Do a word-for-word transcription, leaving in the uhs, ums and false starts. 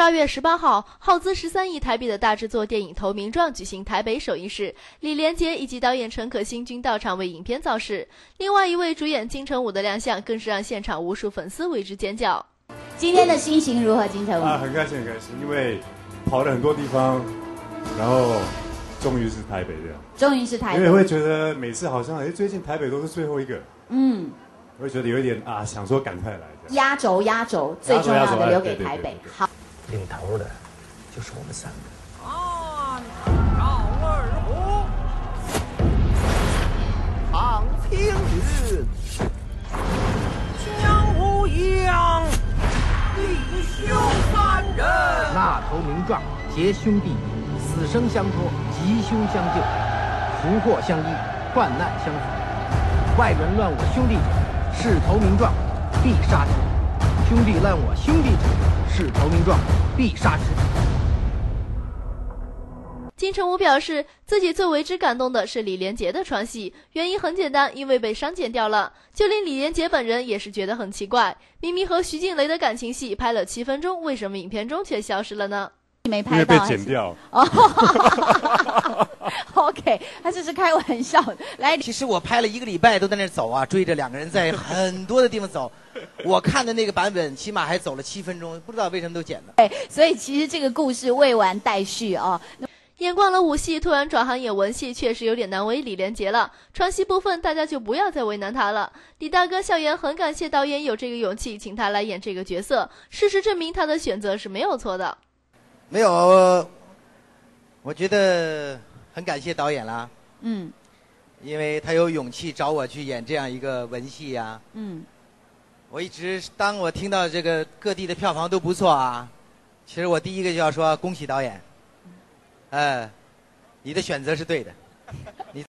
十二月十八号，耗资十三亿台币的大制作电影《投名状》举行台北首映式，李连杰以及导演陈可辛均到场为影片造势。另外一位主演金城武的亮相，更是让现场无数粉丝为之尖叫。 今天的心情如何，金城武？ 啊，很开心，很开心，因为跑了很多地方，然后终于是台北这样。 终于是台北， 因为会觉得每次好像哎，最近台北都是最后一个。嗯。我会觉得有一点啊，想说赶快来。 压轴，压轴，最重要的留给台北。好， 领头的，就是我们三个。 啊，赵二虎，唐青云，江湖扬，弟兄三人。 那投名状，结兄弟，死生相托，吉凶相救，福祸相依，患难相扶。外人乱我兄弟者，是投名状，必杀之；兄弟乱我兄弟者，是投名状，必杀之。 金城武表示，自己最为之感动的是李连杰的床戏，原因很简单，因为被删减掉了。就连李连杰本人也是觉得很奇怪，明明和徐静蕾的感情戏拍了七分钟，为什么影片中却消失了呢？ 没拍到， 因为被剪掉。 哦，OK， 他这是开玩笑的。来， 其实我拍了一个礼拜都在那走啊，追着两个人在很多的地方走。我看的那个版本起码还走了七分钟，不知道为什么都剪了。 对，所以其实这个故事未完待续啊。 演惯了武戏，突然转行演文戏，确实有点难为李连杰了。床戏部分，大家就不要再为难他了。李大哥笑言很感谢导演有这个勇气，请他来演这个角色。事实证明，他的选择是没有错的。 没有，我觉得很感谢导演啦。嗯，因为他有勇气找我去演这样一个文戏呀、啊。嗯，我一直当我听到这个各地的票房都不错啊，其实我第一个就要说恭喜导演。呃，你的选择是对的，你。